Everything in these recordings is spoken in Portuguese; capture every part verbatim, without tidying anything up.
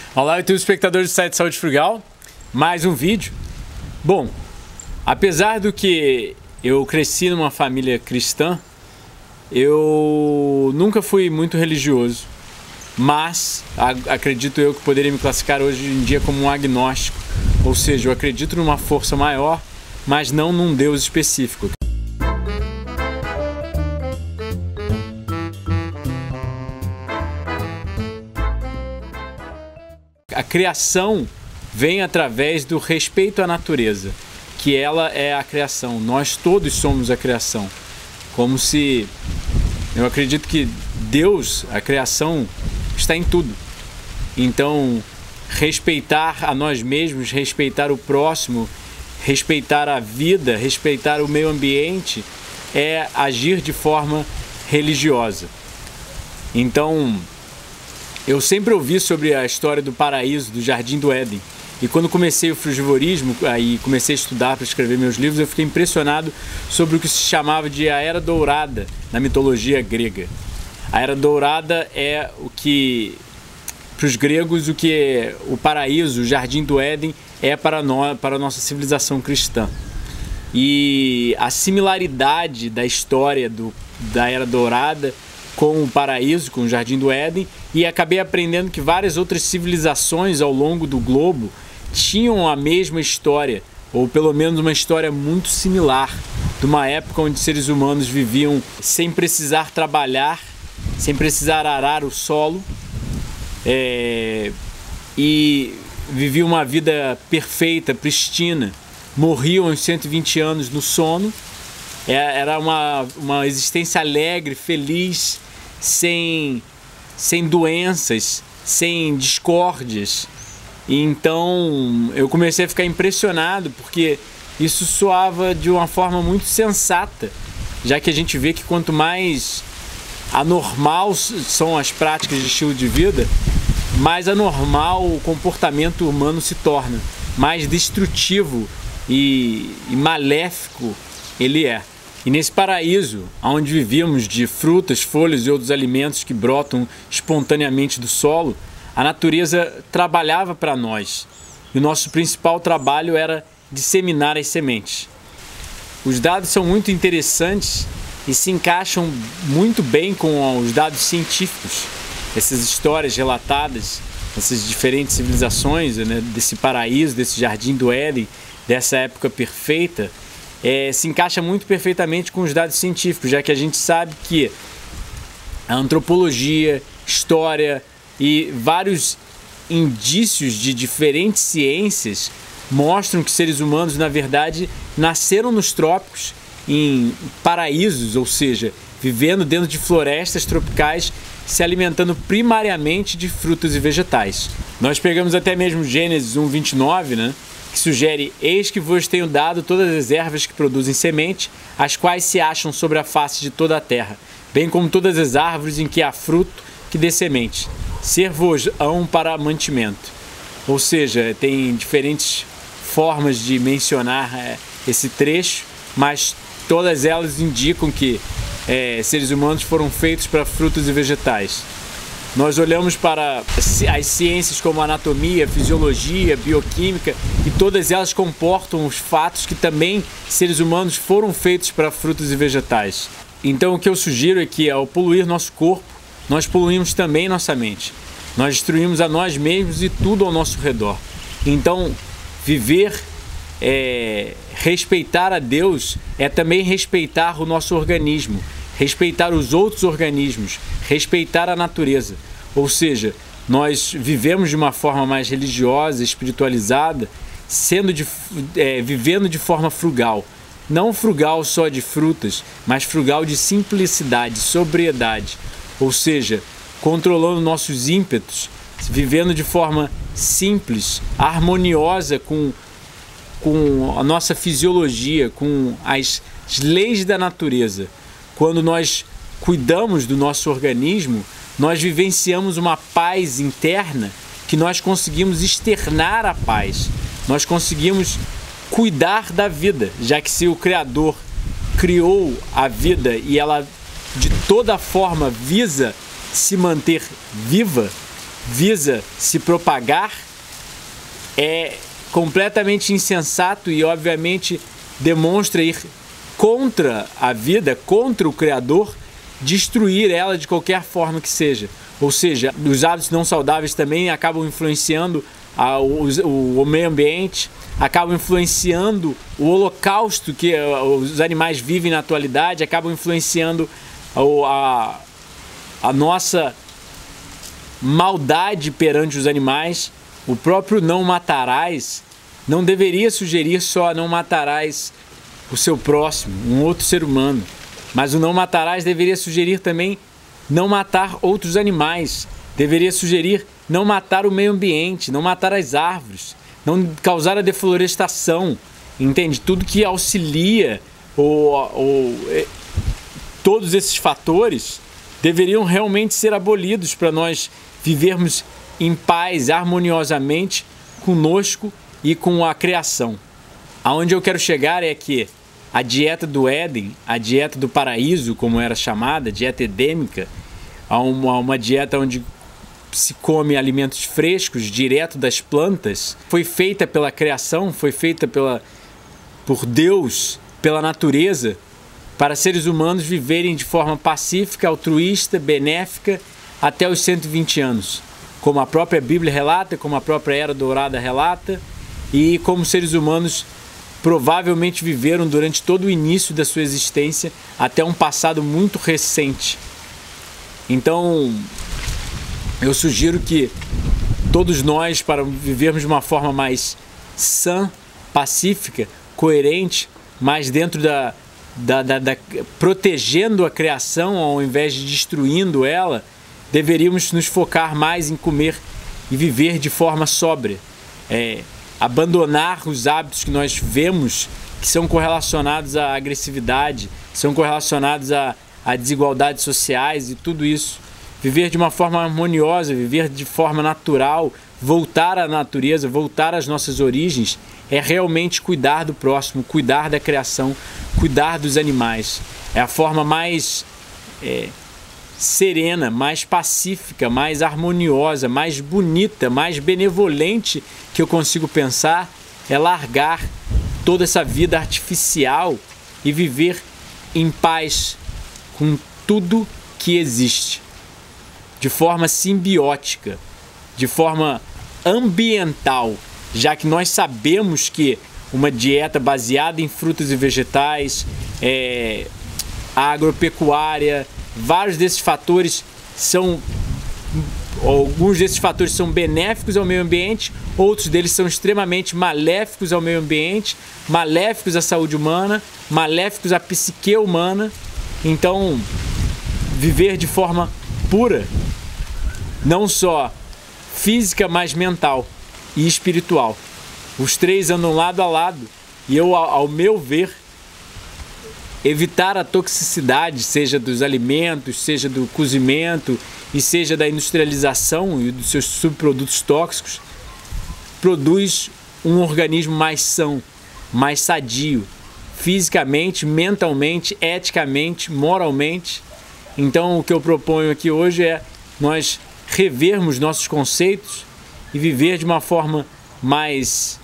Olá, YouTube espectadores do site Saúde Frugal, mais um vídeo. Bom, apesar do que eu cresci numa família cristã, eu nunca fui muito religioso, mas acredito eu que poderia me classificar hoje em dia como um agnóstico, ou seja, eu acredito numa força maior, mas não num Deus específico. A criação vem através do respeito à natureza, que ela é a criação. Nós todos somos a criação. Como se... Eu acredito que Deus, a criação, está em tudo. Então, respeitar a nós mesmos, respeitar o próximo, respeitar a vida, respeitar o meio ambiente, é agir de forma religiosa. Então... Eu sempre ouvi sobre a história do paraíso, do Jardim do Éden. E quando comecei o frugivorismo, aí comecei a estudar para escrever meus livros, eu fiquei impressionado sobre o que se chamava de a Era Dourada na mitologia grega. A Era Dourada é o que, para os gregos, o que é o paraíso, o Jardim do Éden, é para nós, para a nossa civilização cristã. E a similaridade da história do, da Era Dourada com o paraíso, com o Jardim do Éden, e acabei aprendendo que várias outras civilizações ao longo do globo tinham a mesma história, ou pelo menos uma história muito similar, de uma época onde seres humanos viviam sem precisar trabalhar, sem precisar arar o solo, é, e viviam uma vida perfeita, pristina, morriam aos cento e vinte anos no sono. Era uma, uma existência alegre, feliz, sem, sem doenças, sem discórdias. E então eu comecei a ficar impressionado, porque isso soava de uma forma muito sensata, já que a gente vê que quanto mais anormal são as práticas de estilo de vida, mais anormal o comportamento humano se torna, mais destrutivo e, e maléfico ele é. E nesse paraíso, onde vivíamos de frutas, folhas e outros alimentos que brotam espontaneamente do solo, a natureza trabalhava para nós. E o nosso principal trabalho era disseminar as sementes. Os dados são muito interessantes e se encaixam muito bem com os dados científicos. Essas histórias relatadas, essas diferentes civilizações, né, desse paraíso, desse Jardim do Éden, dessa época perfeita, É, se encaixa muito perfeitamente com os dados científicos, já que a gente sabe que a antropologia, história e vários indícios de diferentes ciências mostram que seres humanos, na verdade, nasceram nos trópicos, em paraísos, ou seja, vivendo dentro de florestas tropicais, se alimentando primariamente de frutas e vegetais. Nós pegamos até mesmo Gênesis um, vinte e nove, né? Que sugere: eis que vos tenho dado todas as ervas que produzem semente, as quais se acham sobre a face de toda a terra, bem como todas as árvores em que há fruto que dê semente, ser-vos-ão para mantimento. Ou seja, tem diferentes formas de mencionar é, esse trecho, mas todas elas indicam que é, seres humanos foram feitos para frutos e vegetais. Nós olhamos para as ciências como anatomia, fisiologia, bioquímica, e todas elas comportam os fatos que também seres humanos foram feitos para frutos e vegetais. Então o que eu sugiro é que, ao poluir nosso corpo, nós poluímos também nossa mente. Nós destruímos a nós mesmos e tudo ao nosso redor. Então, viver, é, respeitar a Deus é também respeitar o nosso organismo, respeitar os outros organismos, respeitar a natureza. Ou seja, nós vivemos de uma forma mais religiosa, espiritualizada, sendo de, é, vivendo de forma frugal. Não frugal só de frutas, mas frugal de simplicidade, sobriedade. Ou seja, controlando nossos ímpetos, vivendo de forma simples, harmoniosa com, com a nossa fisiologia, com as leis da natureza. Quando nós cuidamos do nosso organismo, nós vivenciamos uma paz interna que nós conseguimos externar a paz. Nós conseguimos cuidar da vida, já que se o Criador criou a vida e ela de toda forma visa se manter viva, visa se propagar, é completamente insensato e obviamente demonstra ir contra a vida, contra o Criador, destruir ela de qualquer forma que seja. Ou seja, os hábitos não saudáveis também acabam influenciando a, o, o meio ambiente, acabam influenciando o holocausto que os animais vivem na atualidade, acabam influenciando a, a, a nossa maldade perante os animais. O próprio não matarás não deveria sugerir só não matarás o seu próximo, um outro ser humano, mas o não matarás deveria sugerir também não matar outros animais, deveria sugerir não matar o meio ambiente, não matar as árvores, não causar a deflorestação, entende? Tudo que auxilia ou, ou todos esses fatores deveriam realmente ser abolidos para nós vivermos em paz, harmoniosamente conosco e com a criação. Aonde eu quero chegar é que a dieta do Éden, a dieta do paraíso, como era chamada, dieta edêmica, uma, uma dieta onde se come alimentos frescos, direto das plantas, foi feita pela criação, foi feita pela, por Deus, pela natureza, para seres humanos viverem de forma pacífica, altruísta, benéfica, até os cento e vinte anos. Como a própria Bíblia relata, como a própria Era Dourada relata, e como seres humanos provavelmente viveram durante todo o início da sua existência, até um passado muito recente. Então, eu sugiro que todos nós, para vivermos de uma forma mais sã, pacífica, coerente, mais dentro da, da, da, da protegendo a criação ao invés de destruindo ela, deveríamos nos focar mais em comer e viver de forma sóbria. É, abandonar os hábitos que nós vemos que são correlacionados à agressividade, são correlacionados a, a desigualdades sociais e tudo isso. Viver de uma forma harmoniosa, viver de forma natural, voltar à natureza, voltar às nossas origens, é realmente cuidar do próximo, cuidar da criação, cuidar dos animais. É a forma mais é, serena, mais pacífica, mais harmoniosa, mais bonita, mais benevolente que eu consigo pensar, é largar toda essa vida artificial e viver em paz com tudo que existe, de forma simbiótica, de forma ambiental, já que nós sabemos que uma dieta baseada em frutas e vegetais, é, a agropecuária, vários desses fatores são, alguns desses fatores são benéficos ao meio ambiente, outros deles são extremamente maléficos ao meio ambiente, maléficos à saúde humana, maléficos à psique humana. Então, viver de forma pura, não só física, mas mental e espiritual. Os três andam lado a lado e eu, ao meu ver, evitar a toxicidade, seja dos alimentos, seja do cozimento e seja da industrialização e dos seus subprodutos tóxicos, produz um organismo mais são, mais sadio, fisicamente, mentalmente, eticamente, moralmente. Então, o que eu proponho aqui hoje é nós revermos nossos conceitos e viver de uma forma mais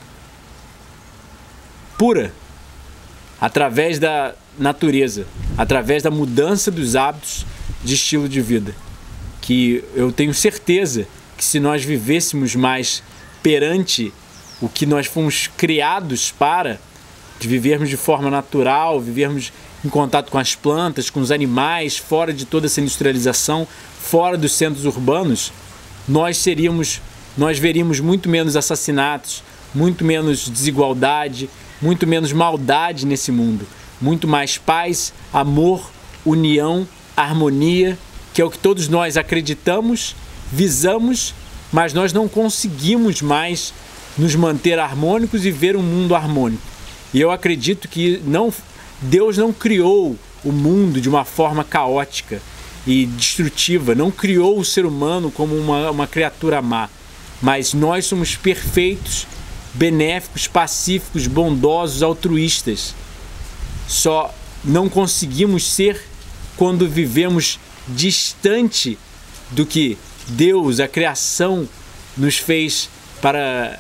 pura, através da natureza, através da mudança dos hábitos de estilo de vida. Que eu tenho certeza que se nós vivêssemos mais perante o que nós fomos criados para, de vivermos de forma natural, vivermos em contato com as plantas, com os animais, fora de toda essa industrialização, fora dos centros urbanos, nós seríamos, nós veríamos muito menos assassinatos, muito menos desigualdade, muito menos maldade nesse mundo, muito mais paz, amor, união, harmonia, que é o que todos nós acreditamos, visamos, mas nós não conseguimos mais nos manter harmônicos e ver um mundo harmônico. E eu acredito que não, Deus não criou o mundo de uma forma caótica e destrutiva, não criou o ser humano como uma, uma criatura má, mas nós somos perfeitos, benéficos, pacíficos, bondosos, altruístas. Só não conseguimos ser quando vivemos distante do que Deus, a criação, nos fez para,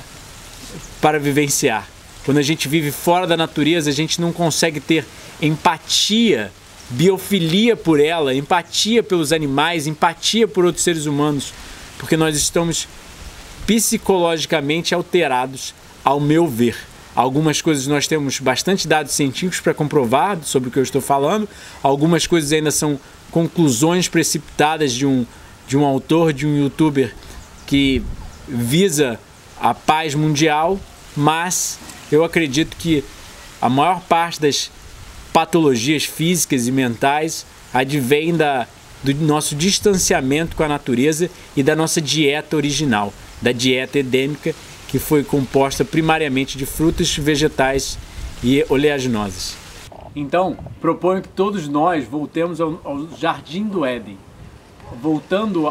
para vivenciar. Quando a gente vive fora da natureza, a gente não consegue ter empatia, biofilia por ela, empatia pelos animais, empatia por outros seres humanos, porque nós estamos psicologicamente alterados, ao meu ver. Algumas coisas nós temos bastante dados científicos para comprovar sobre o que eu estou falando, algumas coisas ainda são conclusões precipitadas de um, de um autor, de um youtuber que visa a paz mundial, mas eu acredito que a maior parte das patologias físicas e mentais advém da, do nosso distanciamento com a natureza e da nossa dieta original, da dieta edêmica, que foi composta primariamente de frutas, vegetais e oleaginosas. Então, proponho que todos nós voltemos ao, ao Jardim do Éden, voltando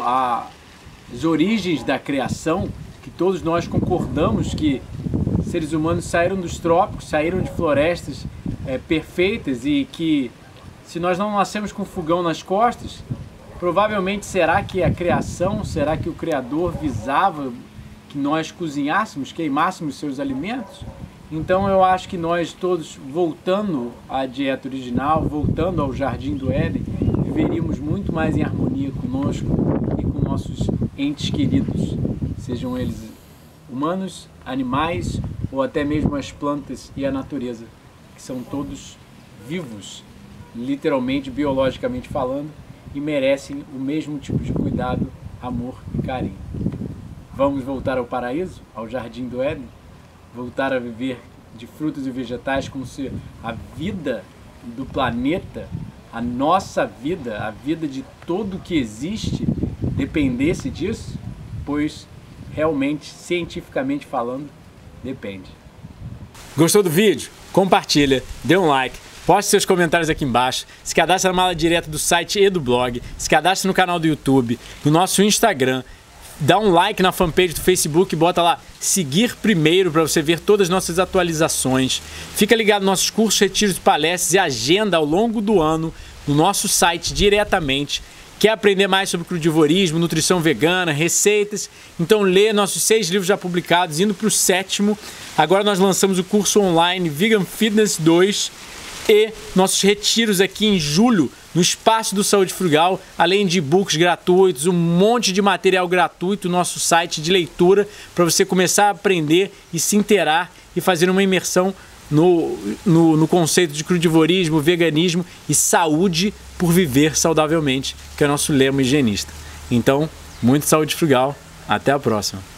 às origens da criação, que todos nós concordamos que seres humanos saíram dos trópicos, saíram de florestas é, perfeitas e que se nós não nascemos com fogão nas costas, provavelmente será que a criação, será que o Criador visava que nós cozinhássemos, queimássemos seus alimentos? Então eu acho que nós todos, voltando à dieta original, voltando ao Jardim do Éden, viveríamos muito mais em harmonia conosco e com nossos entes queridos, sejam eles humanos, animais ou até mesmo as plantas e a natureza, que são todos vivos, literalmente, biologicamente falando, e merecem o mesmo tipo de cuidado, amor e carinho. Vamos voltar ao paraíso, ao Jardim do Éden? Voltar a viver de frutos e vegetais como se a vida do planeta, a nossa vida, a vida de todo que existe, dependesse disso? Pois realmente, cientificamente falando, depende. Gostou do vídeo? Compartilha, dê um like, poste seus comentários aqui embaixo, se cadastre na mala direta do site e do blog, se cadastre no canal do YouTube, no nosso Instagram, dá um like na fanpage do Facebook e bota lá seguir primeiro para você ver todas as nossas atualizações. Fica ligado nos nossos cursos, retiros, palestras e agenda ao longo do ano no nosso site diretamente. Quer aprender mais sobre crudivorismo, nutrição vegana, receitas? Então lê nossos seis livros já publicados, indo para o sétimo. Agora nós lançamos o curso online Vegan Fitness dois e nossos retiros aqui em julho no Espaço do Saúde Frugal, além de e-books gratuitos, um monte de material gratuito no nosso site de leitura para você começar a aprender e se inteirar e fazer uma imersão no, no, no conceito de crudivorismo, veganismo e saúde por viver saudavelmente, que é o nosso lema higienista. Então, muito saúde frugal, até a próxima!